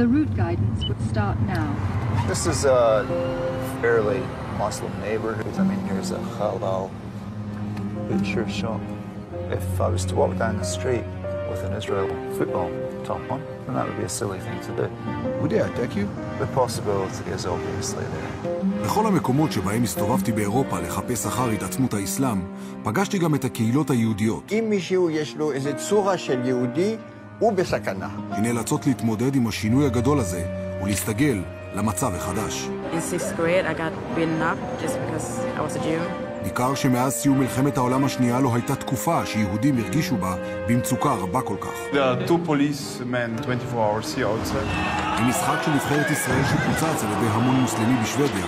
The route guidance would start now. This is a fairly Muslim neighborhood. I mean, here's a halal butcher shop. If I was to walk down the street with an Israel football top on, then that would be a silly thing to do. Would they attack you? The possibility is obviously there. בכל המקומות שבהם הסתובבתי באירופה לחפש אחר התעצמות האסלאם, פגשתי גם את הקהילות היהודיות. אם מישהו יש לו איזו צורה של יהודי, הוא בסכנה. שנאלצות להתמודד עם השינוי הגדול הזה ולהסתגל למצב החדש. In 6th grade I got beaten up just because I was a Jew. ניכר שמאז סיום מלחמת העולם השנייה לא הייתה תקופה שיהודים הרגישו בה במצוקה רבה כל כך. There are 2 policemen 24 hours here outside. עם משחק של נבחרת ישראל שפוצץ על ידי המון מוסלמי בשוודיה,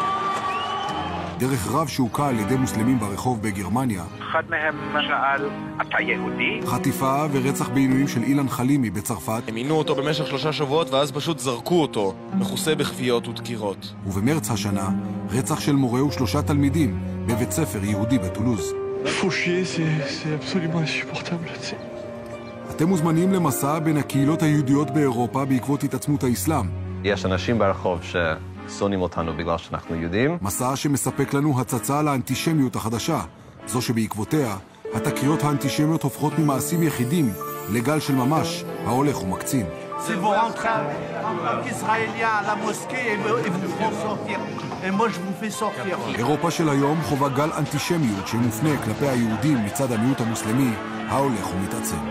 דרך רב שהוקע על ידי מוסלמים ברחוב בגרמניה, אחד מהם שאל, אתה יהודי? חטיפה ורצח בעינויים של אילן חלימי בצרפת. הם עינו אותו במשך 3 שבועות ואז פשוט זרקו אותו, מכוסה בחביות ודקירות. ובמרץ השנה, רצח של מורה ו3 תלמידים בבית ספר יהודי בטולוז. אתם מוזמנים למסע בין הקהילות היהודיות באירופה בעקבות התעצמות האסלאם. יש אנשים ברחוב ששונאים אותנו בגלל שאנחנו יהודים. מסע שמספק לנו הצצה לאנטישמיות החדשה, זו שבעקבותיה התקריות האנטישמיות הופכות ממעשים יחידים לגל של ממש ההולך ומקצין. Si vous rentrez en tant qu'Israélien à la mosquée et vous font sortir. Et moi je vous fais sortir. אירופה של היום חווה גל אנטישמיות שמופנה כלפי היהודים מצד המיעוט המוסלמי ההולך ומתעצם.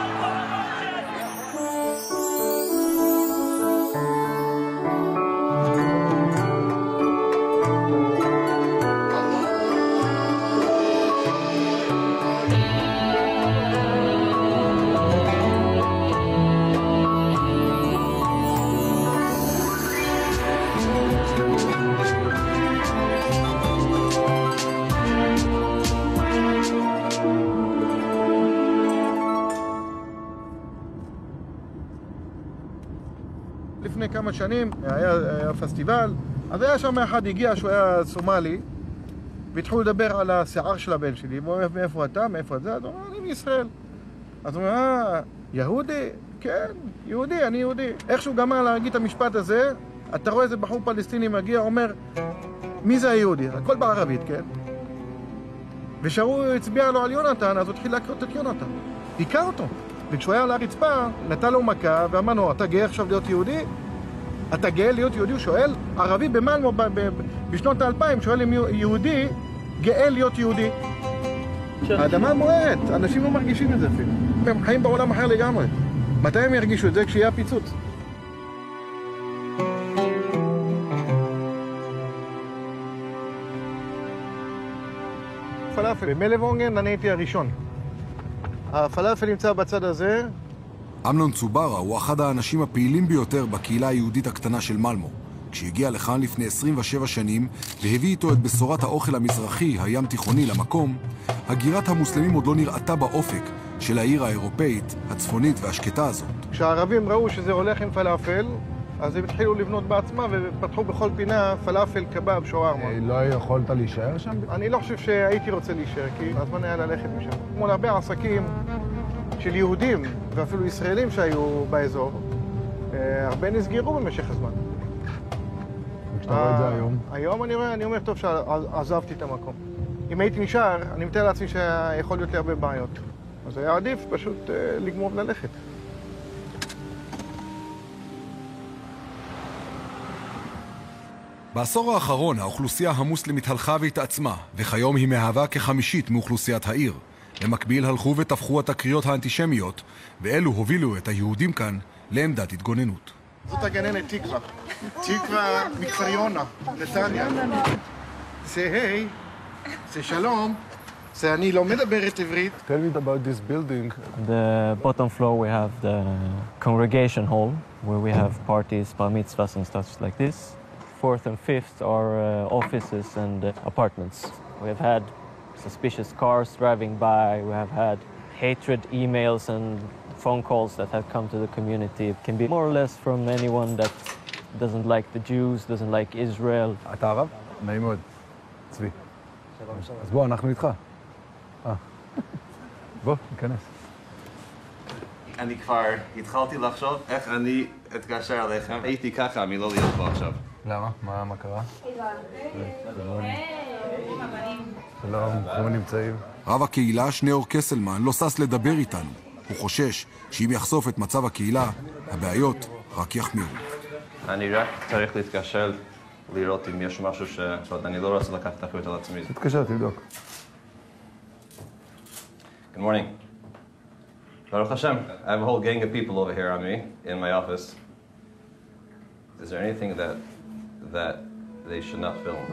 לפני כמה שנים היה פסטיבל, אז היה שם אחד הגיע שהוא היה סומלי, והתחילו לדבר על השיער של הבן שלי, מאיפה אתה, מאיפה זה, אז הוא אומר, אני מישראל. אז הוא אומר, יהודי? כן, יהודי, אני יהודי. איכשהו גמר להגיד את המשפט הזה, אתה רואה איזה בחור פלסטיני מגיע, אומר, מי זה היהודי? הכל בערבית, כן? ושהוא הצביע לו על יונתן, אז הוא התחיל להקרות את יונתן. היכה אותו. וכשהוא היה על הרצפה, נתן לו מכה, ואמר לו, אתה גאה עכשיו להיות יהודי? אתה גאה להיות יהודי? הוא שואל, ערבי במלמו בשנות ה-2000, שואל אם יהודי גאה להיות יהודי. האדמה מוארת, אנשים לא מרגישים את זה אפילו. הם חיים בעולם אחר לגמרי. מתי הם ירגישו את זה? כשיהיה הפיצוץ. פלאפל. במלבונגן אני הייתי הראשון. הפלאפל נמצא בצד הזה. אמנון צוברה הוא אחד האנשים הפעילים ביותר בקהילה היהודית הקטנה של מלמו. כשהגיע לכאן לפני 27 שנים והביא איתו את בשורת האוכל המזרחי, הים תיכוני, למקום, הגירת המוסלמים עוד לא נראתה באופק של העיר האירופאית, הצפונית והשקטה הזאת. כשהערבים ראו שזה הולך עם פלאפל, אז הם התחילו לבנות בעצמם ופתחו בכל פינה פלאפל, קבב, שווארמה. לא יכולת להישאר שם? אני לא חושב שהייתי רוצה להישאר, כי הזמן היה ללכת משם. כמו להרבה עסקים של יהודים ואפילו ישראלים שהיו באזור, הרבה נסגרו במשך הזמן. וכשאתה רואה את זה היום? היום אני אומר טוב שעזבתי את המקום. אם הייתי נשאר, אני מתאר לעצמי שיכול להיות לי הרבה בעיות. אז היה עדיף פשוט לגמור וללכת. בעשור האחרון האוכלוסייה המוסלמית הלכה והתעצמה, וכיום היא מהווה כ50% מאוכלוסיית העיר. במקביל הלכו ותפחו התקריות האנטישמיות, ואלו הובילו את היהודים כאן לעמדת התגוננות. זאת הגננת תקווה. תקווה מכפר יונה, נתניה. זה היי, זה שלום. זה אני לא מדברת עברית. Tell me about this building. The bottom floor we have the congregation hall, where we have parties, bar mitzvahs and stuff like this. 4th and 5th are offices and apartments. We have had suspicious cars driving by. We have had hatred emails and phone calls that have come to the community. It can be more or less from anyone that doesn't like the Jews, doesn't like Israel. אתה ערב? נעים מאוד. צבי. אז בוא, אנחנו איתך. בוא, ניכנס. אני כבר התחלתי לחשוב איך אני אתקשר אליכם. הייתי ככה מלא להיות פה עכשיו. למה? מה קרה? שלום, כמה נמצאים? רב הקהילה שניאור קסלמן לא שש לדבר איתנו. הוא חושש שאם יחשוף את מצב הקהילה, הבעיות רק יחמירו. אני רק צריך להתקשר לראות אם יש משהו אני לא רוצה לקחת אחריות על עצמי. תתקשר, תבדוק. Good morning. Baruch Hashem. I have a whole gang of people over here on me in my office. Is there anything that they should not film?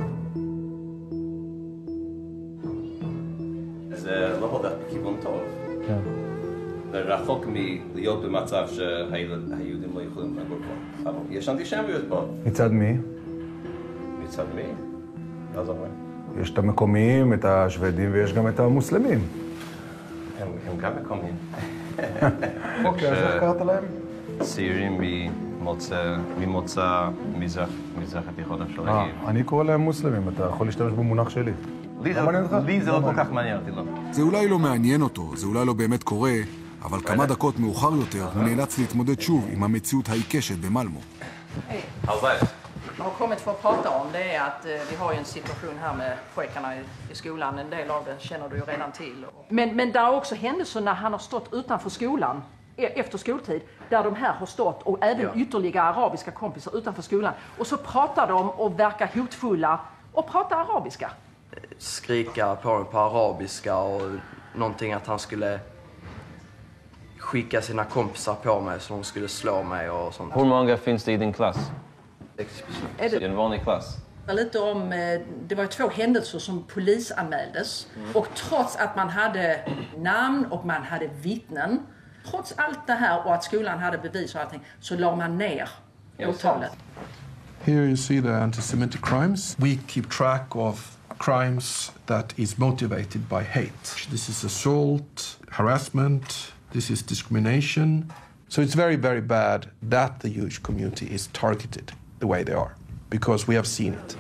זה לא הולך בכיוון טוב. כן. זה רחוק מלהיות במצב שהיהודים לא יכולים לגור פה. יש אנטישמיות פה. מצד מי? מצד מי? לא זוכר. יש את המקומיים, את השוודים, ויש גם את המוסלמים. הם גם מקומיים. אוקיי, אז איך קראת להם? צעירים ממוצא מזרח התיכון, אפשר להגיד. אני קורא להם מוסלמים, אתה יכול להשתמש במונח שלי. לי זה לא כל כך מעניין אותי, לא. זה אולי לא מעניין אותו, זה אולי לא באמת קורה, אבל כמה דקות מאוחר יותר הוא נאלץ להתמודד שוב עם המציאות העיקשת במלמו. Jag har kommit för att prata om det är att vi har ju en situation här med pojkarna i skolan. En del av det känner du ju redan till. Men där är också händelser när han har stått utanför skolan efter skoltid. Där de här har stått och även ytterligare arabiska kompisar utanför skolan. Och så pratar de och verkar hotfulla och pratar arabiska. Skrika på arabiska och någonting att han skulle skicka sina kompisar på mig så de skulle slå mig och sånt. Hur många finns det i din klass? I en vanlig klass? Lite om, det var 2 händelser som polisanmäldes. Och trots att man hade namn och man hade vittnen, trots allt det här och att skolan hade bevis och allting, så la man ner åtalet. Here you see the anti-Semitic crimes. We keep track of crimes that is motivated by hate. This is assault, harassment, this is discrimination. So it's very, very bad that the Jewish community is targeted the way they are, because we have seen it.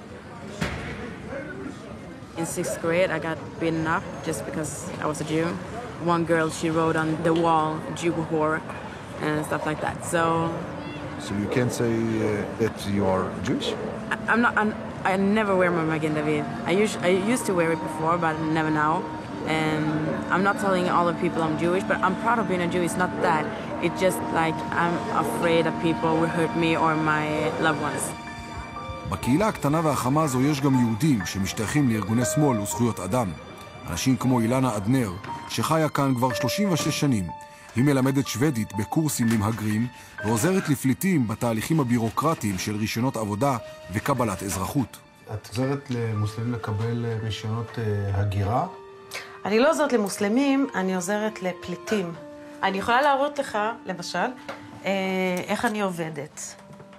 In 6th grade, I got beaten up just because I was a Jew. One girl, she wrote on the wall, Jew whore, and stuff like that. So you can't say that you are Jewish? I never wear my Magen David. I used to wear it before, but never now. And I'm not telling all the people I'm Jewish, but I'm proud of being a Jew. It's not that. It's just like I'm afraid that people will hurt me or my loved ones. בקהילה הקטנה והחמה הזו יש גם יהודים שמשתייכים לארגוני שמאל וזכויות אדם. אנשים כמו אילנה אדנר, שחיה כאן כבר 36 שנים. היא מלמדת שוודית בקורסים למהגרים ועוזרת לפליטים בתהליכים הבירוקרטיים של רישיונות עבודה וקבלת אזרחות. את עוזרת למוסלמים לקבל רישיונות הגירה? אני לא עוזרת למוסלמים, אני עוזרת לפליטים. אני יכולה להראות לך, למשל, איך אני עובדת.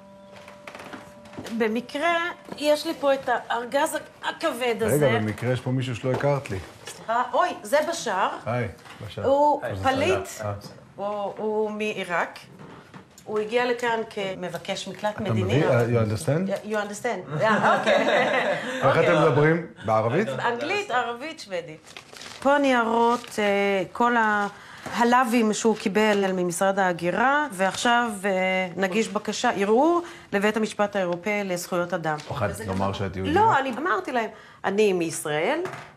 במקרה, יש לי פה את הארגז הכבד הזה. רגע, במקרה יש פה מישהו שלא הכרת לי. סליחה, אוי, זה בשאר. היי, בשאר. הוא פליט, הוא מעיראק. הוא הגיע לכאן כמבקש מקלט מדיני. אתה מבין? You understand? You understand. אוקיי. איך אתם מדברים? בערבית? אנגלית, ערבית, שוודית. פה ניירות כל הלאווים שהוא קיבל ממשרד ההגירה, ועכשיו נגיש בקשה, ערעור לבית המשפט האירופאי לזכויות אדם. פחדת לומר שאת יהודיה? לא, אני אמרתי להם, אני מישראל.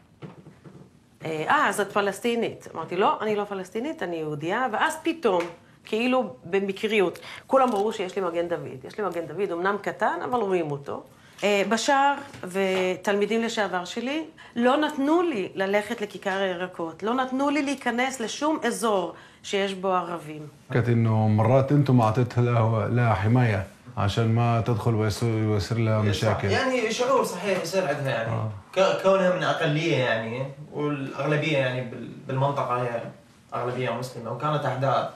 אז את פלסטינית. אמרתי, לא, אני לא פלסטינית, אני יהודיה, ואז פתאום, כאילו במקריות, כולם ברור שיש לי מגן דוד. יש לי מגן דוד, אמנם קטן, אבל רואים אותו. בשאר ותלמידים לשעבר שלי לא נתנו לי ללכת לכיכר הירקות, לא נתנו לי להיכנס לשום אזור שיש בו ערבים. قلت إنه مرات أنتم أعطيت لها حماية عشان ما تدخل ويصير لها مشاكل. يعني شعور صحيح يصير عندها يعني كونها من أقلية يعني والأغلبية يعني بالمنطقة هي أغلبية مسلمة وكانت أحداث.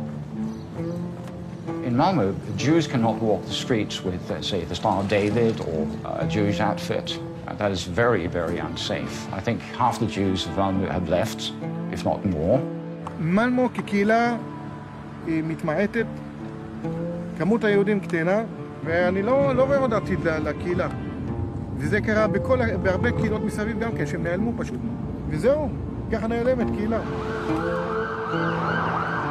In Malmo, Jews cannot walk the streets with, say, the Star of David or a Jewish outfit. That is very, very unsafe. I think half the Jews of Malmo have left, if not more. מלמו כקהילה היא מתמעטת, כמות היהודים קטנה, ואני לא רואה עוד עתיד לקהילה. וזה קרה בהרבה קהילות מסביב גם כן, שהם נעלמו פשוט. וזהו, ככה נעלמת קהילה.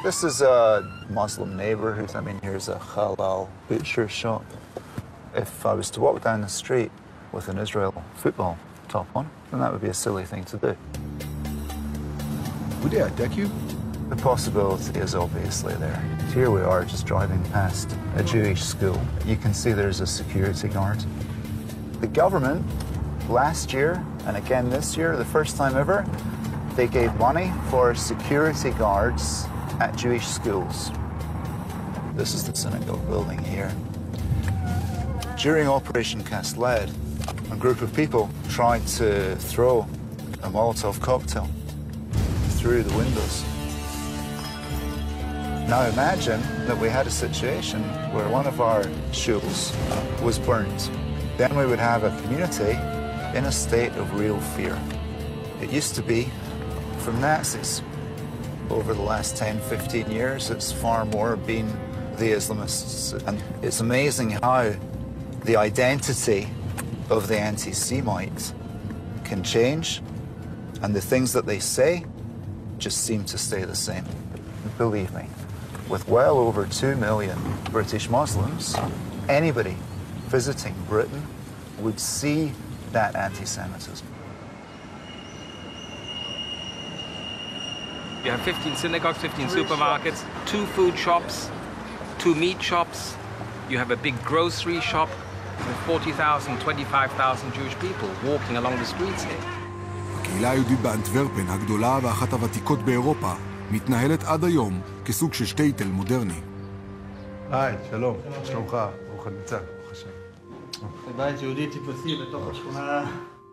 This is a Muslim neighborhood. I mean, here's a halal butcher shop. If I was to walk down the street with an Israel football top on, then that would be a silly thing to do. Would they attack you? The possibility is obviously there. Here we are just driving past a Jewish school. You can see there's a security guard. The government, last year and again this year, the first time ever, they gave money for security guards at Jewish schools. This is the synagogue building here. During Operation Cast Lead, a group of people tried to throw a Molotov cocktail through the windows. Now imagine that we had a situation where one of our shuls was burnt. Then we would have a community in a state of real fear. It used to be from Nazis. Over the last 10, 15 years, it's far more been the Islamists. And it's amazing how the identity of the anti-Semite can change, and the things that they say just seem to stay the same. Believe me, with well over 2 million British Muslims, anybody visiting Britain would see that anti-Semitism. You have 15 synagogues, 15 supermarkets, 2 food shops, 2 meat shops. You have a big grocery shop with 40,000, 25,000 Jewish people walking along the streets here. הקהילה היהודית באנטוורפן, הגדולה ואחת הוותיקות באירופה, מתנהלת עד היום כסוג של שטייטל מודרני. היי, שלום, שלומך, ברוך הנמצא, ברוך השם. זה בית יהודי טיפוסי בתוך השכונה.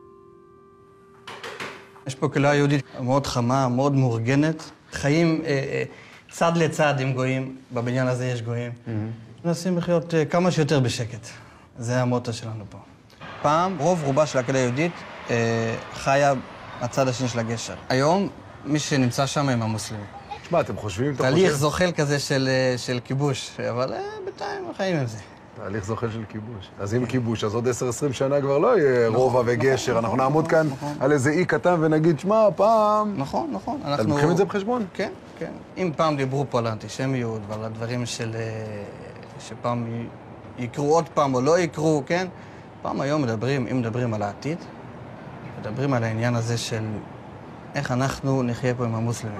יש פה קהילה יהודית מאוד חמה, מאוד מאורגנת. חיים צד לצד עם גויים, בבניין הזה יש גויים. מנסים לחיות כמה שיותר בשקט. זה המוטו שלנו פה. פעם, רוב רובה של הקהילה היהודית חיה מהצד השני של הגשר. היום, מי שנמצא שם הם המוסלמים. תשמע, אתם חושבים... תהליך זוחל כזה של כיבוש, אבל בינתיים חיים עם זה. תהליך זוחל של כיבוש. אז אם כיבוש, אז עוד 10-20 שנה כבר לא יהיה רובע וגשר. אנחנו נעמוד כאן על איזה אי קטן ונגיד, שמע, פעם... נכון, נכון. אתם לוקחים את זה בחשבון? כן, כן. אם פעם דיברו פה על האנטישמיות ועל הדברים שפעם יקרו עוד פעם או לא יקרו, כן? פעם היום אם מדברים על העתיד, מדברים על העניין הזה של איך אנחנו נחיה פה עם המוסלמים.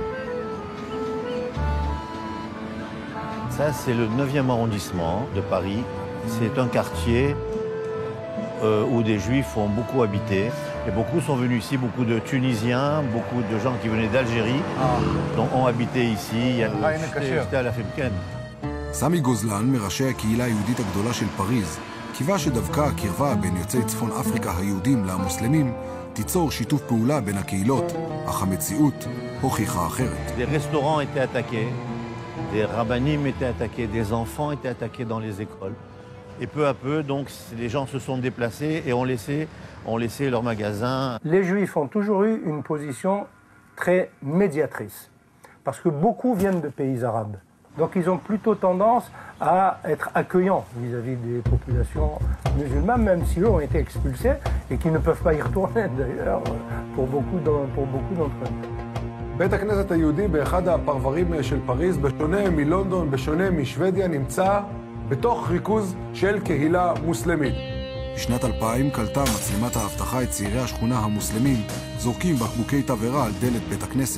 Ça, c'est le 9e arrondissement de Paris. C'est un quartier où des Juifs ont beaucoup habité. Et beaucoup sont venus ici, beaucoup de Tunisiens, beaucoup de gens qui venaient d'Algérie, ont habité ici. J'étais à la Femken. סמי גוזלן, מראשי הקהילה היהודית הגדולה של פריז, קיווה שדווקא הקרבה בין יוצאי צפון אפריקה היהודים למוסלמים תיצור שיתוף פעולה בין הקהילות, אך המציאות הוכיחה אחרת. Des restaurants étaient attaqués, des rabbinim étaient attaqués, des enfants étaient attaqués dans les écoles. Et peu à peu, donc, les gens se sont déplacés et ont laissé leurs magasins. Les Juifs ont toujours eu une position très médiatrice, parce que beaucoup viennent de pays arabes. Donc ils ont plutôt tendance à être accueillants vis-à-vis des populations musulmanes, même si eux ont été expulsés et qui ne peuvent pas y retourner d'ailleurs pour beaucoup d'entre eux. בית הכנסת היהודי באחד הפרברים של פריז, בשונה מלונדון, בשונה משוודיה, נמצא בתוך ריכוז של קהילה מוסלמית. בשנת 2000 קלטה מצלמת האבטחה את צעירי השכונה המוסלמים זורקים בקבוקי תבערה על דלת בית הכנסת.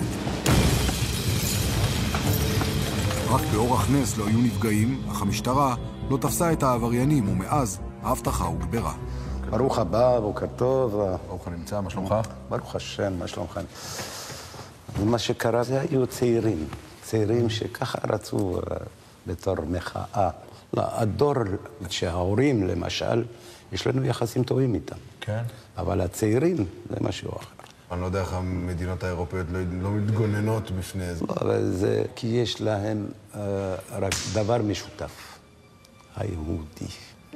רק באורח נס לא היו נפגעים, אך המשטרה לא תפסה את העבריינים, ומאז האבטחה הוגברה. ברוך הבא, בוקר טוב. ברוך הנמצא, מה שלומך? ברוך השם, מה שלומך? מה שקרה זה היו צעירים שככה רצו בתור מחאה. הדור שההורים, למשל, יש לנו יחסים טובים איתם. כן. אבל הצעירים זה משהו אחר. אני לא יודע איך המדינות האירופיות לא מתגוננות בפני זה. לא, אבל זה כי יש להם רק דבר משותף, היהודי.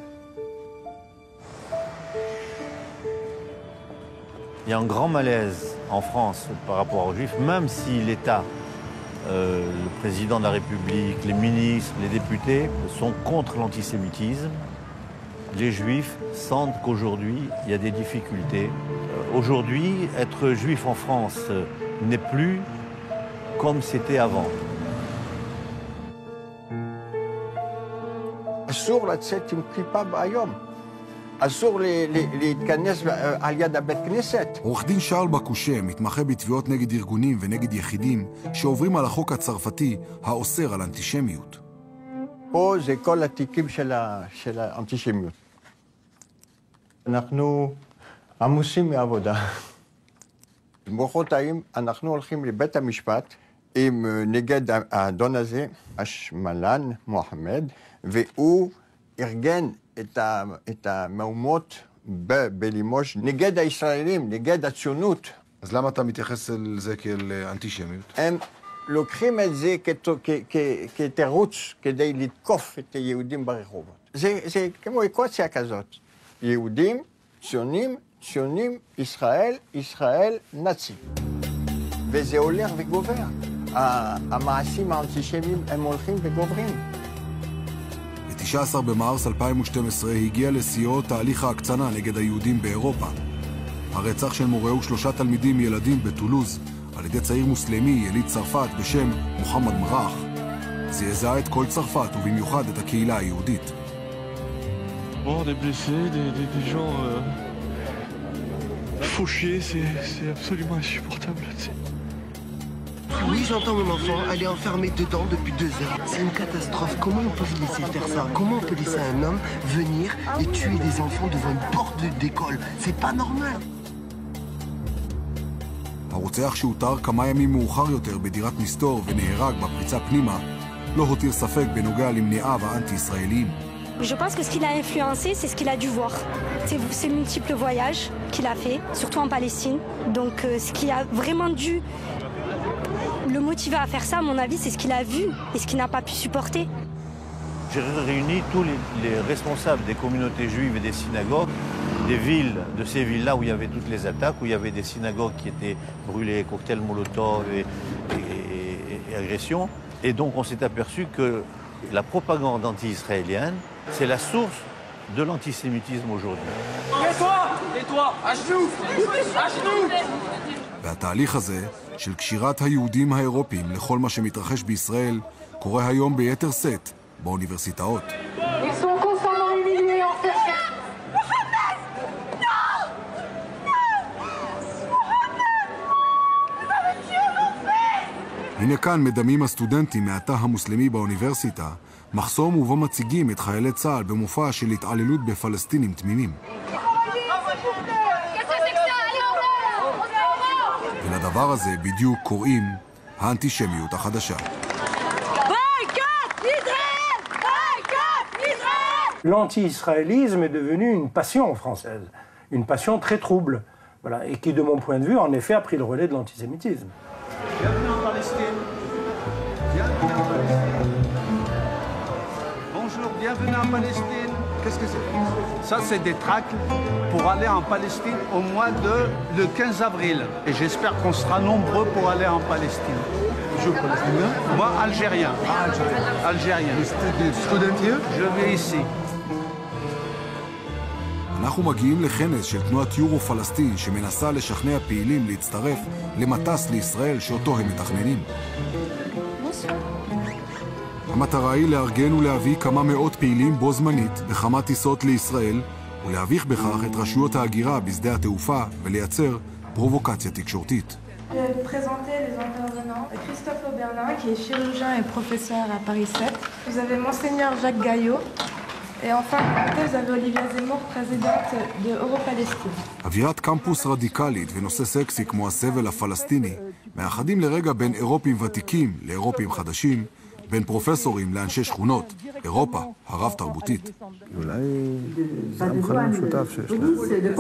Il y a un grand malaise en France par rapport aux Juifs, même si l'État, le président de la République, les ministres, les députés sont contre l'antisémitisme. Les Juifs sentent qu'aujourd'hui, il y a des difficultés. Aujourd'hui, être juif en France n'est plus comme c'était avant. אסור לצאת עם כיפה ביום. אסור להתכנס על יד הבית כנסת. עורך דין שרל בקושה מתמחה בתביעות נגד ארגונים ונגד יחידים שעוברים על החוק הצרפתי האוסר על אנטישמיות. פה זה כל התיקים של האנטישמיות. אנחנו עמוסים מעבודה. מחרתיים אנחנו הולכים לבית המשפט נגד האדון הזה, השמלן מוחמד, והוא ארגן את המהומות בלימוש נגד הישראלים, נגד הציונות. אז למה אתה מתייחס לזה כאל אנטישמיות? הם לוקחים את זה כתירוץ כדי לתקוף את היהודים ברחובות. זה כמו אקוציה כזאת. יהודים, ציונים, ישראל, נאצי. וזה הולך וגובר. המעשים האנטישמיים הם הולכים וגוברים. ב-19 במרס 2012 הגיע לשיאו תהליך ההקצנה נגד היהודים באירופה. הרצח של מורה ו3 תלמידים ילדים בטולוז על ידי צעיר מוסלמי יליד צרפת בשם מוחמד מרח זעזע את כל צרפת ובמיוחד את הקהילה היהודית. Bon, des blessés, des gens fauchés, c'est absolument insupportable. Oui, j'entends mon enfant, elle est enfermée dedans depuis 2 heures. C'est une catastrophe. Comment on peut laisser faire ça? Comment on peut laisser un homme venir et tuer des enfants devant une porte d'école? C'est pas normal. הרוצח שהותר כמה ימים מאוחר יותר בדירת מסתור ונהרג בפריצה פנימה לא הותיר ספק בנוגע למניעיו האנטי-ישראליים. Je pense que ce qui l'a influencé, c'est ce qu'il a dû voir. C'est ces multiples voyages qu'il a fait, surtout en Palestine. Donc ce qui a vraiment dû le motiver à faire ça, à mon avis, c'est ce qu'il a vu et ce qu'il n'a pas pu supporter. J'ai réuni tous les responsables des communautés juives et des synagogues, des villes, de ces villes-là où il y avait toutes les attaques, où il y avait des synagogues qui étaient brûlées, cocktails Molotov et agressions. Et donc on s'est aperçu que la propagande anti-israélienne, c'est la source de l'antisémitisme aujourd'hui. Tais-toi, à genoux, à genoux. והתהליך הזה של קשירת היהודים האירופים לכל מה שמתרחש בישראל קורה היום ביתר שאת באוניברסיטאות. הנה כאן מדמים הסטודנטים מהתא המוסלמי באוניברסיטה מחסום ובו מציגים את חיילי צה"ל במופע של התעללות בפלסטינים תמימים. ולדבר הזה בדיוק קוראים האנטישמיות החדשה. L'anti-israélisme est devenu une passion française, une passion très trouble, voilà, et qui, de mon point de vue, en effet, a pris le relais de l'antisémitisme. Bienvenue en Palestine. Bienvenue en Palestine. Bonjour, bienvenue en Palestine. Qu'est-ce que c'est? Ça, c'est des tracts pour aller en Palestine au mois de le 15 avril. Et j'espère qu'on sera nombreux pour aller en Palestine. Je suis palestinien. Moi, algérien. Algérien. Je vis ici. אנחנו מגיעים לכנס של תנועת יורו פלסטין שמנסה לשכנע פעילים להצטרף למטס לישראל שאותו הם מתכננים. המטרה היא לארגן ולהביא כמה מאות פעילים בו זמנית בכמה טיסות לישראל ולהביך בכך את רשויות ההגירה בשדה התעופה ולייצר פרובוקציה תקשורתית. Présenter les intervenants. Christophe Oberlin, qui est chirurgien et professeur à Paris 7. Vous avez Monseigneur Jacques Gaillot. Et enfin, vous avez Olivia Zemmour, présidente de Euro-Palestine. אווירת קמפוס רדיקלית ונושא סקסי כמו הסבל הפלסטיני מאחדים לרגע בין אירופים ותיקים לאירופים חדשים, בין פרופסורים לאנשי שכונות, אירופה הרב-תרבותית. אולי זה המכנה המשותף שיש לה.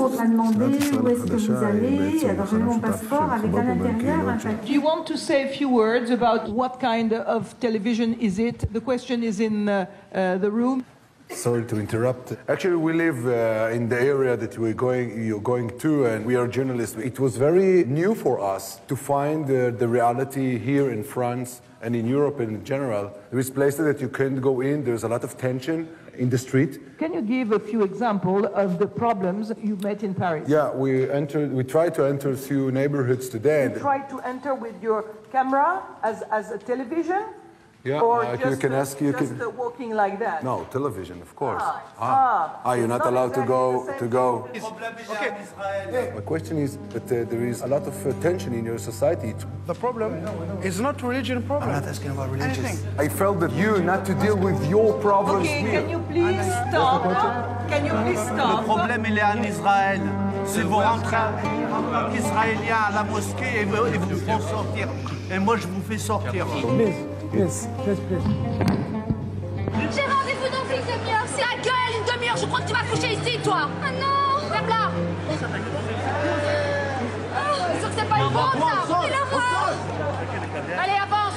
Do you want to say a few words about what kind of television is it? The question is in the room. Sorry to interrupt. Actually, we live in the area that you're going to, and we are journalists. It was very new for us to find the reality here in France and in Europe in general. There is places that you can't go in. There's a lot of tension in the street. Can you give a few examples of the problems you met in Paris? Yeah, we tried to enter a few neighborhoods today. You tried to enter with your camera as a television? Yeah, Or you just, can ask. You just can. walking like that? No, television, of course. You're not It's allowed to exactly go. the same Okay. My question is that there is a lot of tension in your society. The problem is not religion problem. I'm not asking about religion. I felt that you not to deal with your problems Okay, here. can you please stop? Can you please stop? Le problème, il est en Israël. Si vous rentrez en tant qu'Israélien à la mosquée, ils vous font sortir. Et moi, je vous fais sortir. Please. J'ai rendez-vous dans une demi-heure. C'est la gueule, une demi-heure. Je crois que tu vas coucher ici, toi. Ah non. Ferme là. C'est sûr que c'est pas une bombe, ça. Et la voir. Allez, avance.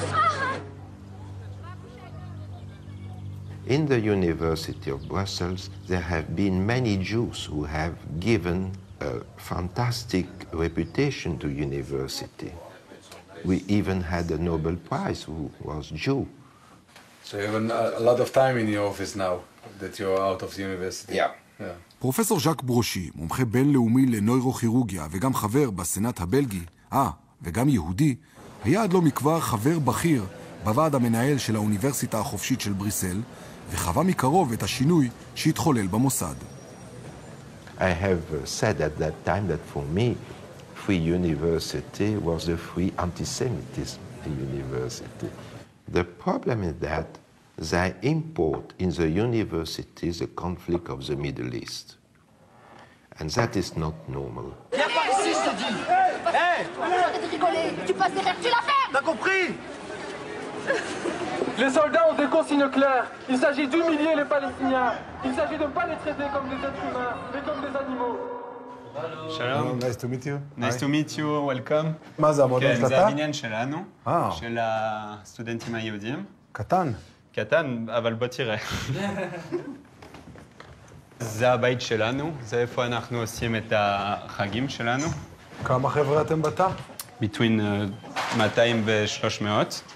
In the University of Brussels, there have been many Jews who have given a fantastic reputation to university. We even had a Nobel Prize who was Jew. So you have a lot of time in your office now that you're out of the university. Yeah. פרופסור ז'ק ברושי, מומחה בינלאומי לנוירוכירורגיה וגם חבר בסנאט הבלגי, וגם יהודי, היה עד לא מכבר חבר בכיר בוועד המנהל של האוניברסיטה החופשית של בריסל, וחווה מקרוב את השינוי שהתחולל במוסד. I have said at that time that for me, free university was the free anti-Semitism university. The problem is that they import in the university the conflict of the Middle East. And that is not normal. Viens par ici, je te dis. Hé! Arrête de rigoler. Tu passes derrière, tu la fermes. T'as compris? Les soldats ont des consignes claires. Il s'agit d'humilier les Palestiniens. Il s'agit de ne pas les traiter comme des êtres humains, mais comme des animaux. שלום. Nice to meet you. Nice to meet you, welcome. מה זה המועדון כן, שאתה? זה הבניין שלנו, של הסטודנטים היהודים. קטן. קטן, אבל בוא תראה. זה הבית שלנו, זה איפה אנחנו עושים את החגים שלנו. כמה חבר'ה אתם בתא? Between 200 ו-300.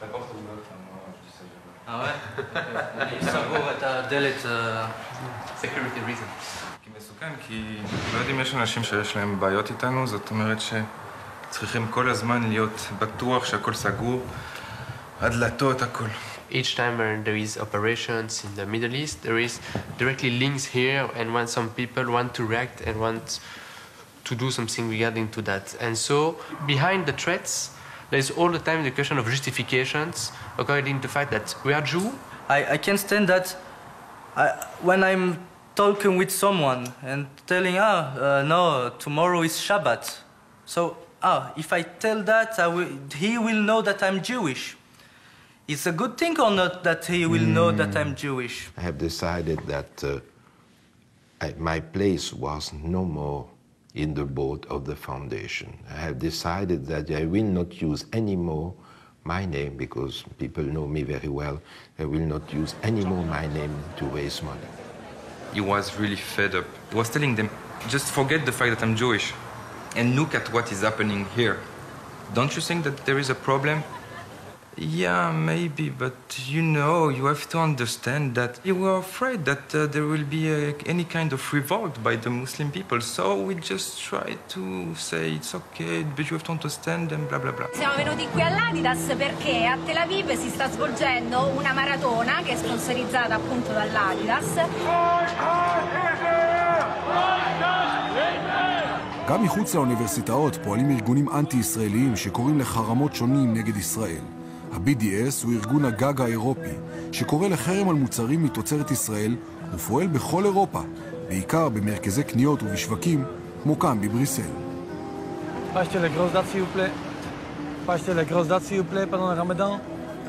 אני סגור את הדלת, security reason. כי מסוכן, כי לא יודעים, יש אנשים שיש להם בעיות איתנו, זאת אומרת שצריכים כל הזמן להיות בטוח שהכל סגור, הדלתות, הכל. Each time when there is operations in the Middle East, there is directly links here, and when some people want to react and want to do something regarding to that. And so, behind the threats, there's all the time the question of justifications according to the fact that we are Jew. I can't stand that when I'm talking with someone and telling, no, tomorrow is Shabbat. So, if I tell that, he will know that I'm Jewish. It's a good thing or not that he will know that I'm Jewish? I have decided that my place was no more in the board of the foundation. I have decided that I will not use anymore my name, because people know me very well. I will not use anymore my name to raise money. He was really fed up. He was telling them, just forget the fact that I'm Jewish and look at what is happening here. Don't you think that there is a problem? Yeah, maybe, but you know, you have to understand that you were afraid that there will be any kind of revolt by the Muslim people. So we just try to say it's okay, but you have to understand them, blah blah blah. Siamo venuti qui all'Adidas perché a Tel Aviv si sta svolgendo una maratona che è sponsorizzata appunto dall'Adidas. גם מחוץ לאוניברסיטאות פועלים ארגונים אנטי-ישראליים שקוראים לחרמות שונים נגד ישראל. ה-BDS הוא ארגון הגג האירופי, שקורא לחרם על מוצרים מתוצרת ישראל ופועל בכל אירופה, בעיקר במרכזי קניות ובשווקים, כמו כאן בבריסל. Pastez les grosses dates, s'il vous plaît. Pastez les grosses dates, s'il vous plaît, pendant le ramadan.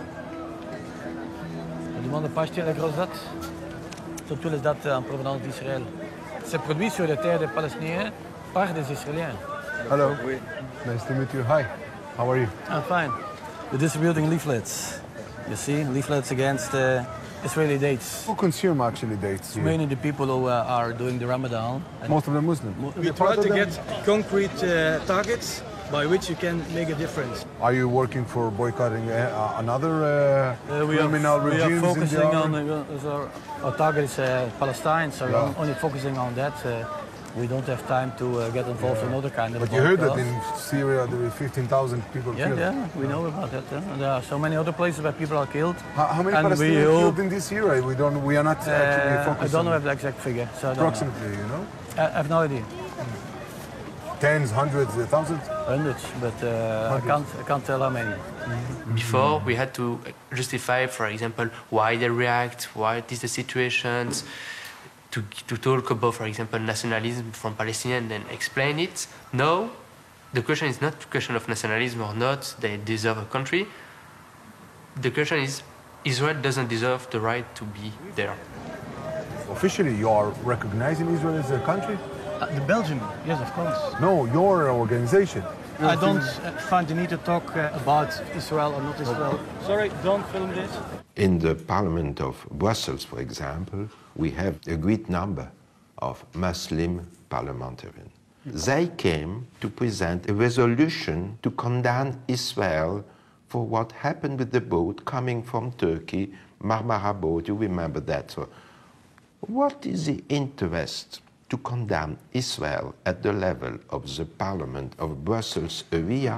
On demande de pastez les grosses dates, surtout les dates en provenance d'Israël. C'est produit sur les terres des Palestiniens par des Israéliens. Hello. Nice to meet you. Hi. How are you? I'm fine. We're distributing leaflets. You see, leaflets against Israeli dates. Who consume actually dates It's here? mainly the people who are doing the Ramadan. Most of them Muslim. We try to get concrete targets by which you can make a difference. Are you working for boycotting another criminal regimes? We are focusing in the on our target is Palestine, so we're only focusing on that. We don't have time to get involved in other kind of. But you heard that in Syria there were 15,000 people killed. Yeah, we know about that. There are so many other places where people are killed. How many Palestinians killed in this year? We are not actually focused. I don't know the exact figure. So approximately, you know? I have no idea. Tens, hundreds, thousands? Hundreds, but I can't tell how many. Before, we had to justify, for example, why they react, why is the situations, to talk about, for example, nationalism from Palestinians and explain it. No, the question is not a question of nationalism or not, they deserve a country. The question is, Israel doesn't deserve the right to be there. Officially, you are recognizing Israel as a country? The Belgium, yes, of course. No, your organization. I don't find the need to talk about Israel or not Israel. Sorry, don't film this. In the Parliament of Brussels, for example, we have a great number of Muslim parliamentarians. They came to present a resolution to condemn Israel for what happened with the boat coming from Turkey, Marmara boat, you remember that. So what is the interest to condemn Israel at the level of the Parliament of Brussels area?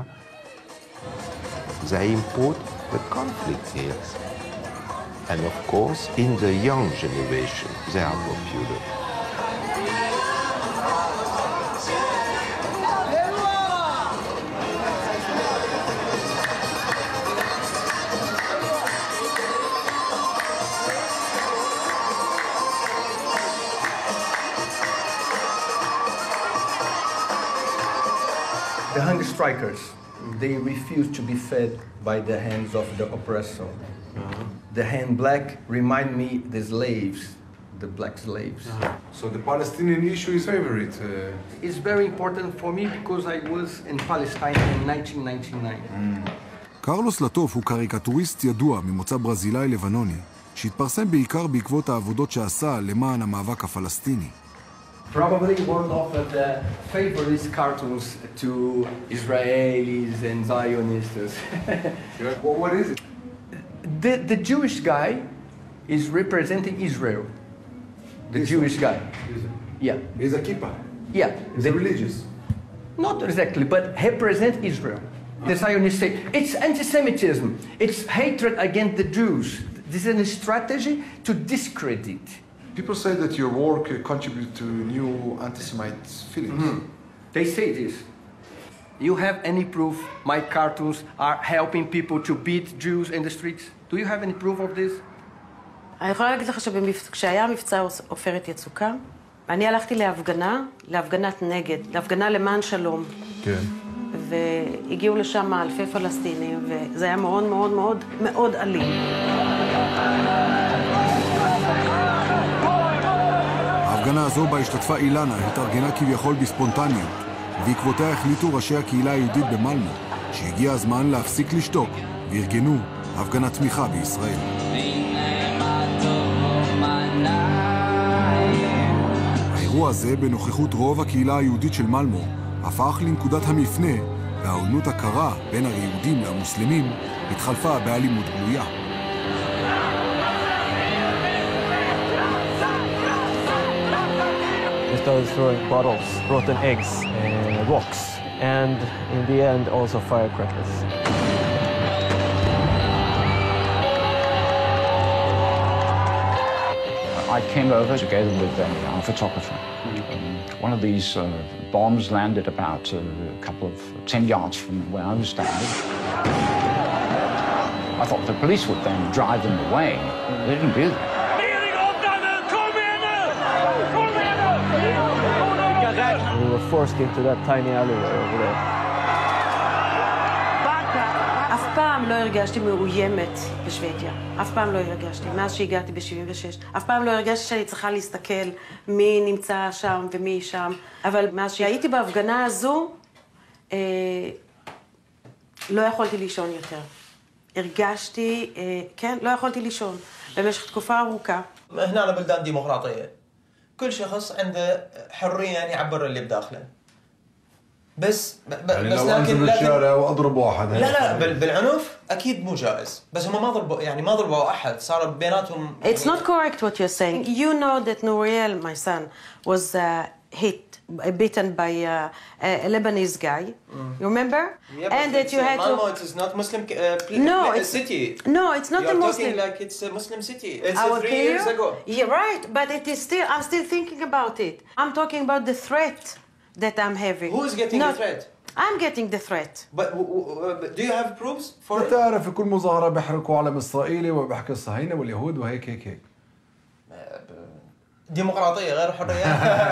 They import the conflict here. And of course, in the young generation, they are popular. The hunger strikers, they refuse to be fed by the hands of the oppressor. The hand black remind me the slaves, the black slaves. So the Palestinian issue is favorite? It's very important for me because I was in Palestine in 1999. קרלוס לטוף הוא קריקטוריסט ידוע ממוצא ברזילאי לבנוני, שהתפרסם בעיקר בעקבות העבודות שעשה למען המאבק הפלסטיני. Probably one of the favorite cartoons to Israelis and Zionists. What is it? The Jewish guy is representing Israel. The Jewish guy. Yeah. He's a kippah. Yeah. He's religious. Not exactly, but represent Israel. The Zionists say it's anti-Semitism. It's hatred against the Jews. This is a strategy to discredit. People say that your work contributes to new anti-Semite feelings. They say this. You have any proof my cartoons are helping people to beat Jews in the streets? Do you have any proof of this? אני יכולה להגיד לך שכשהיה מבצע עופרת יצוקה, אני הלכתי להפגנת נגד, להפגנה למען שלום. כן. והגיעו לשם אלפי פלסטינים, וזה היה מאוד מאוד מאוד מאוד אלים. ההפגנה הזו בה השתתפה אילנה התארגנה כביכול בספונטניות, ובעקבותיה החליטו ראשי הקהילה היהודית במלמו שהגיע הזמן להפסיק לשתוק וארגנו הפגנת תמיכה בישראל. האירוע הזה בנוכחות רוב הקהילה היהודית של מלמו הפך לנקודת המפנה, והעוינות הקרה בין היהודים למוסלמים התחלפה באלימות גלויה. They started throwing bottles, rotten eggs, rocks, and in the end also firecrackers. I came over together with our photographer. One of these bombs landed about a couple of 10 yards from where I was standing. I thought the police would then drive them away. They didn't do that. We were forced into that tiny alleyway over there. אף פעם לא הרגשתי מאוימת בשוודיה. אף פעם לא הרגשתי, מאז שהגעתי ב-76. אף פעם לא הרגשתי שאני צריכה להסתכל מי נמצא שם ומי שם. אבל מאז שהייתי בהפגנה הזו, לא יכולתי לישון יותר. הרגשתי, כן, לא יכולתי לישון במשך תקופה ארוכה. هنا على بلدان ديمقراطية كل شخص عنده حرية يعني يعبر اللي بداخله. بس يعني لو انزل بالشارع واضرب واحد لا بالعنف اكيد مو جائز، بس هم ما ضربوا يعني ما ضربوا احد، صار بيناتهم. It's not correct what you're saying. You know that Nouriel, my son, was bitten by a Lebanese guy. You remember? Yeah, and that you had Malmo, to. it is not Muslim city. No, it's not a Muslim. You're talking like it's a Muslim city. It's Our 3 years ago. Yeah, right. But it is still. I'm still thinking about it. I'm talking about the threat that I'm having. Who is getting the threat? I'm getting the threat. But do you have proofs for it? تعرف في كل مظاهرة بيحركوا علم إسرائيلي وبيحكوا الصهاينة واليهود وهيك هيك. ديمقراطية غير حرية.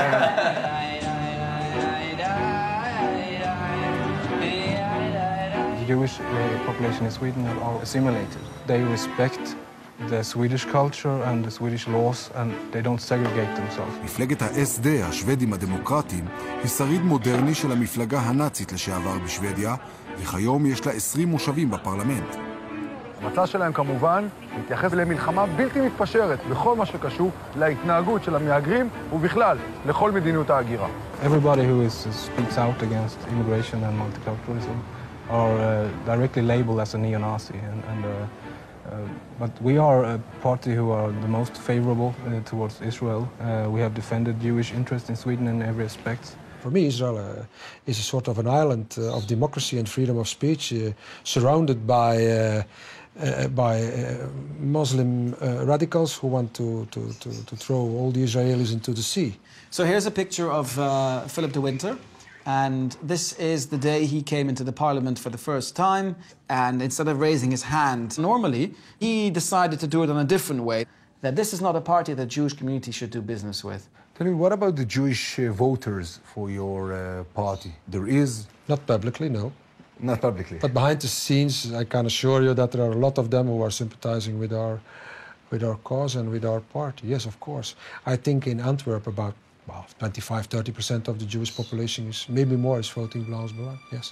The Jewish population in Sweden are assimilated. They respect the Swedish culture and the Swedish laws, and they don't segregate themselves. מפלגת ה-SD, השוודים הדמוקרטים, היא שריד מודרני של המפלגה הנאצית לשעבר בשוודיה, וכיום יש לה 20 מושבים בפרלמנט. המצע שלהם כמובן מתייחס למלחמה בלתי מתפשרת בכל מה שקשור להתנהגות של המהגרים ובכלל לכל מדיניות ההגירה. Everybody who speaks out against immigration and multiculturalism are directly labeled as a neo-Nazi, but we are a party who are the most favorable towards Israel. We have defended Jewish interests in Sweden in every aspect. For me, Israel is a sort of an island of democracy and freedom of speech, surrounded by Muslim radicals who want to throw all the Israelis into the sea. So here's a picture of Philip de Winter. And this is the day he came into the parliament for the first time. And instead of raising his hand normally, he decided to do it in a different way. That this is not a party that Jewish community should do business with. Tell me, what about the Jewish voters for your party? There is... Not publicly, no. Not publicly. But behind the scenes, I can assure you that there are a lot of them who are sympathizing with our cause and with our party. Yes, of course. I think in Antwerp about 25-30% of the Jewish population is, maybe more, is voting Vlaams-Belang, yes.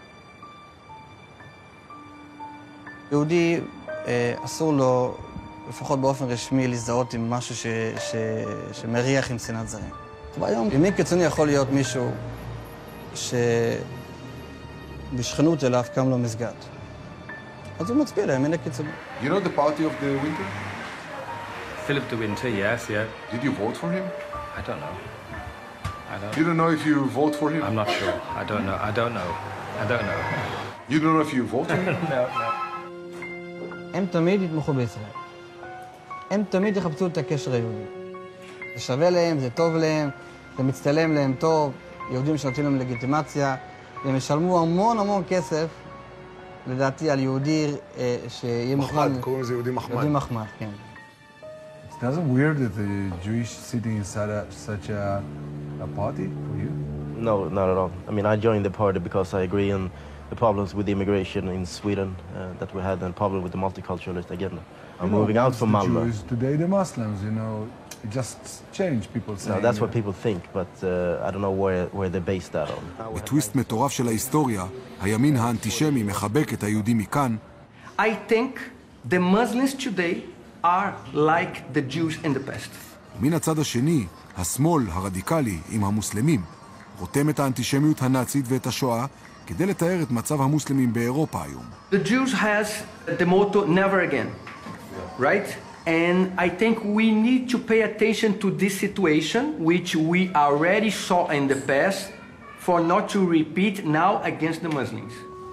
יהודי אסור לו, לפחות באופן רשמי, להזדהות עם משהו שמריח עם שנאת זרים. והיום, ימין קיצוני יכול להיות מישהו שבשכנות אליו קם לו מסגד. אז הוא מצביע לימין הקיצוני. You know the party of the Winter? Philip de Winter, yes, yeah. Did you vote for him? I don't know. You don't know if you vote for him? I'm not sure. I don't know. You don't know if you vote for him? No. הם תמיד יתמכו בישראל. הם תמיד יחפשו את הקשר היהודי. זה שווה להם, זה טוב להם, זה מצטלם להם טוב, יהודים שנותנים להם לגיטימציה, והם ישלמו המון כסף, לדעתי, על יהודי שיהיה מוכן... מחמד, קוראים לזה יהודי מחמד. יהודי מחמד, כן. It doesn't weird that the Jewish sitting inside such a party for you? No, not at all. I mean, I joined the party because I agree on the problems with immigration in Sweden that we had, and the problem with the multiculturalist agenda. I'm moving out from Malmö. The Jews, today the Muslims, you know, it just changed, people say. No, that's what people think, but I don't know where they base that on. בטוויסט מטורף של ההיסטוריה, הימין האנטישמי מחבק את היהודים מכאן. I think the Muslims today are like the Jews in the past. מן הצד השני, השמאל הרדיקלי עם המוסלמים, רותם את האנטישמיות הנאצית ואת השואה כדי לתאר את מצב המוסלמים באירופה היום. The Jews has the motto never again, right? And I think we need to pay attention to this situation, which we already saw in the past, for not to repeat now against the Muslims.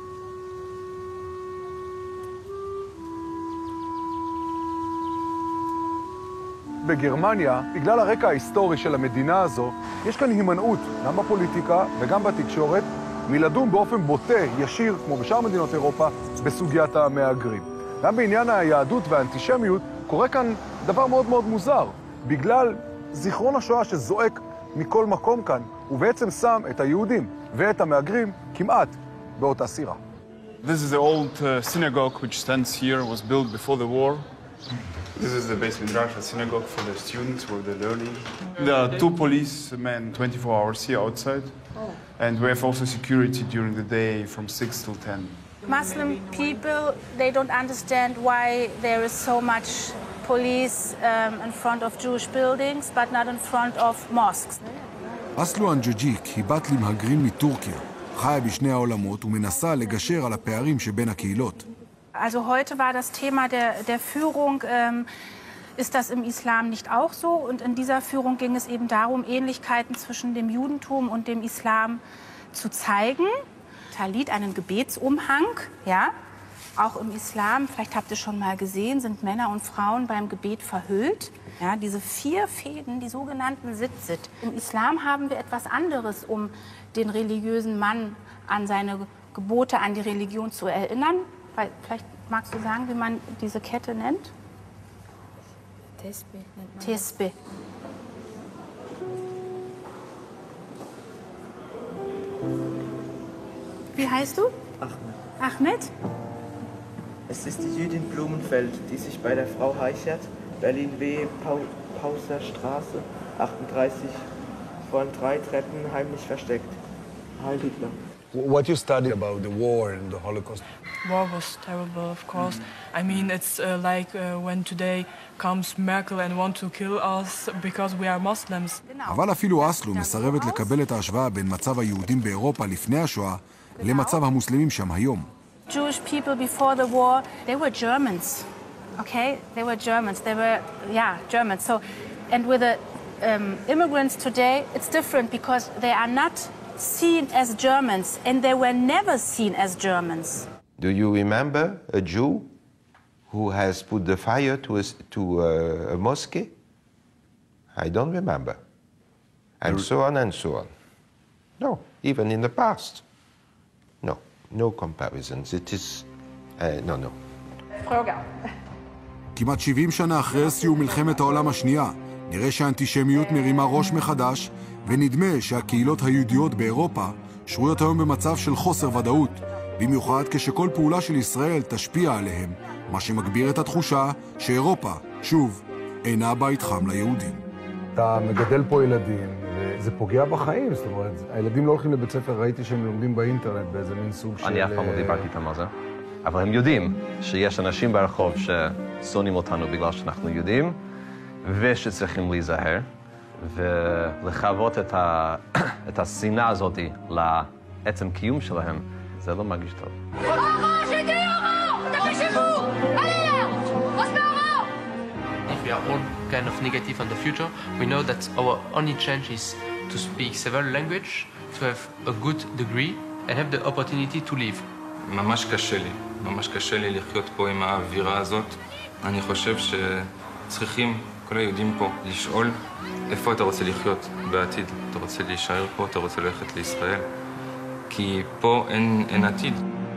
בגרמניה, בגלל הרקע ההיסטורי של המדינה הזו, יש כאן הימנעות, גם בפוליטיקה וגם בתקשורת, מלדון באופן בוטה, ישיר, כמו בשאר מדינות אירופה, בסוגיית המהגרים. גם בעניין היהדות והאנטישמיות, קורה כאן דבר מאוד מאוד מוזר, בגלל זיכרון השואה שזועק מכל מקום כאן, ובעצם שם את היהודים ואת המהגרים כמעט באותה סירה. This is the old synagogue which stands here, was built before the war. This is the Beis Midrash, a synagogue for the students where they're learning. There are 2 policemen 24 hours here outside. And we have also security during the day from 6 till 10. Muslim people, they don't understand why there is so much police in front of Jewish buildings, but not in front of mosques. אסלו אנג'ג'יק היא בת למהגרים מטורקיה, חיה בשני העולמות ומנסה לגשר על הפערים שבין הקהילות. Also heute war das Thema der Führung ist das im Islam nicht auch so. Und in dieser Führung ging es eben darum, Ähnlichkeiten zwischen dem Judentum und dem Islam zu zeigen. Talit, einen Gebetsumhang, ja. Auch im Islam, vielleicht habt ihr schon mal gesehen, sind Männer und Frauen beim Gebet verhüllt. Ja, diese 4 Fäden, die sogenannten Sitzit. Im Islam haben wir etwas anderes, um den religiösen Mann an seine Gebote, an die Religion zu erinnern. Vielleicht magst du sagen, wie man diese Kette nennt? Tesbih nennt man. Tesbih. Wie heißt du? Ahmed. Ahmed? Es ist die Jüdin Blumenfeld, die sich bei der Frau Heichert, Berlin W. Pauser Straße, 38, von 3 Treppen heimlich versteckt. Heil Hitler. What you study about the war and the Holocaust? War was terrible, of course. I mean, it's like when today comes Merkel and want to kill us because we are Muslims. אבל אפילו אסלו מסרבת לקבל את ההשוואה בין מצב היהודים באירופה לפני השואה למצב המוסלמים שם היום. Jewish people before the war, they were Germans, okay? They were Germans. They were, Germans. So, and with the immigrants today, it's different because they are not seen as Germans, and they were never seen as Germans. Do you remember a Jew who has put the fire to a mosque? I don't remember. And so on and so on. No, even in the past. No comparisons. It is... no. כמעט 70 שנה אחרי סיום מלחמת העולם השנייה, נראה שהאנטישמיות מרימה ראש מחדש, ונדמה שהקהילות היהודיות באירופה שרויות היום במצב של חוסר ודאות, במיוחד כשכל פעולה של ישראל תשפיע עליהם, מה שמגביר את התחושה שאירופה, שוב, אינה בית חם ליהודים. אתה מגדל פה ילדים, וזה פוגע בחיים, זאת אומרת, הילדים לא הולכים לבית ספר, ראיתי שהם לומדים באינטרנט באיזה מין סוג של... אני אף פעם לא דיברתי איתם על זה, אבל הם יודעים שיש אנשים ברחוב ששונאים אותנו בגלל שאנחנו יהודים, ושצריכים להיזהר, ולחוות את השנאה הזאת לעצם קיום שלהם, זה לא מרגיש טוב. If we are all kind of negative on the future, we know that our only chance is to speak several languages, to have a good degree, and have the opportunity to live. ממש קשה לי לחיות פה עם האווירה הזאת. אני חושב שצריכים כל היהודים פה לשאול איפה אתה רוצה לחיות בעתיד. אתה רוצה להישאר פה, אתה רוצה ללכת לישראל, כי פה אין עתיד.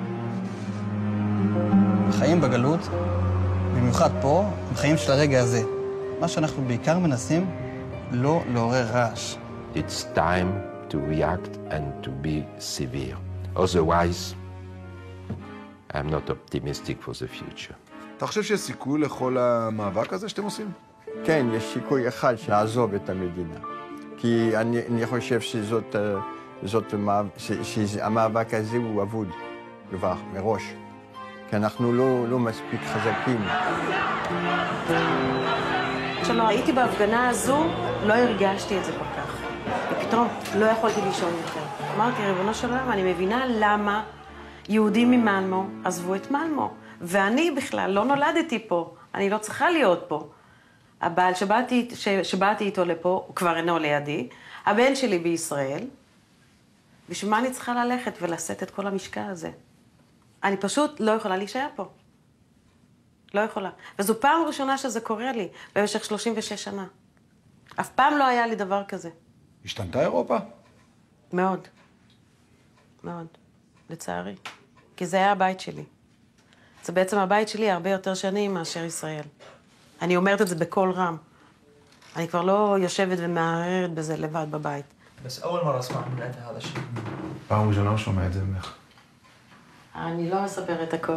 חיים בגלות, במיוחד פה, הם חיים של הרגע הזה. מה שאנחנו בעיקר מנסים, לא לעורר רעש. It's time to react and to be severe. Otherwise, I'm not optimistic for the future. אתה חושב שיש סיכוי לכל המאבק הזה שאתם עושים? כן, יש סיכוי אחד לעזוב את המדינה. כי אני חושב שהמאבק הזה הוא אבוד כבר מראש. כי אנחנו לא מספיק חזקים. כשלא הייתי בהפגנה הזו, לא הרגשתי את זה כל כך. ופתאום לא יכולתי לישון יותר. אמרתי, ריבונו של עולם, אני מבינה למה יהודים ממלמו עזבו את מלמו. ואני בכלל לא נולדתי פה, אני לא צריכה להיות פה. הבעל שבאתי איתו לפה, הוא כבר אינו לידי. הבן שלי בישראל. בשביל מה אני צריכה ללכת ולשאת את כל המשקע הזה? אני פשוט לא יכולה להישאר פה. לא יכולה. וזו פעם ראשונה שזה קורה לי במשך 36 שנה. אף פעם לא היה לי דבר כזה. השתנתה אירופה? מאוד. מאוד. לצערי. כי זה היה הבית שלי. זה בעצם הבית שלי הרבה יותר שנים מאשר ישראל. אני אומרת את זה בקול רם. אני כבר לא יושבת ומערערת בזה לבד בבית. بس أول مرة أسمع من أنت هذا الشيء. פעם ראשונה שומע את זה ממך. אני לא אספר את הכל.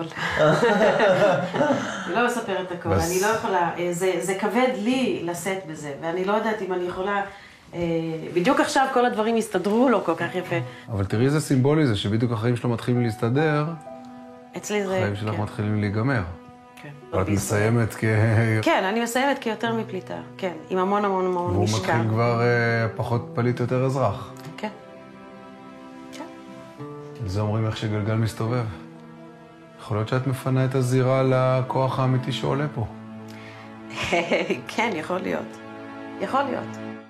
אני לא אספר את הכל. אני לא יכולה, זה כבד לי לשאת בזה, ואני לא יודעת אם אני יכולה... בדיוק עכשיו כל הדברים הסתדרו לו כל כך יפה. אבל תראי איזה סימבולי זה, שבדיוק החיים שלו מתחילים להסתדר, אצלי זה... החיים שלך מתחילים להיגמר. כן. ואת מסיימת כן, אני מסיימת כיותר מפליטה, כן, עם המון המון המון משקע. והוא מתחיל כבר פחות פליט, יותר אזרח. כן. זה אומרים איך שגלגל מסתובב. יכול להיות שאת מפנה את הזירה לכוח האמיתי שעולה פה. כן, יכול להיות. יכול להיות.